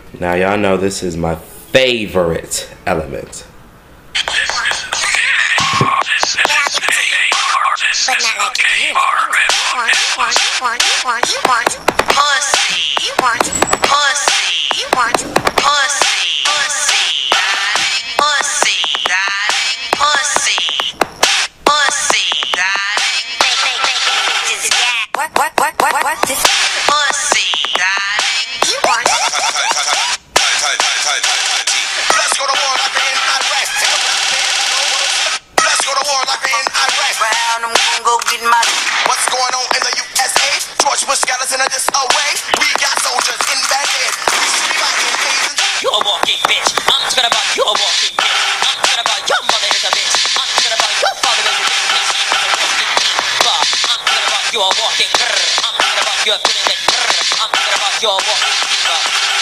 Now y'all know this is my favorite element. What's going on in the USA? George Bush got us in a disarray. We got soldiers in Baghdad. We should be fighting Asians. You're a walking bitch. I'm talking about you're a walking bitch. I'm talking about your mother is a bitch. I'm talking about your father is a bitch. I'm talking about you're a walking. I'm talking about you're feeling it. I'm talking about you're a walking diva.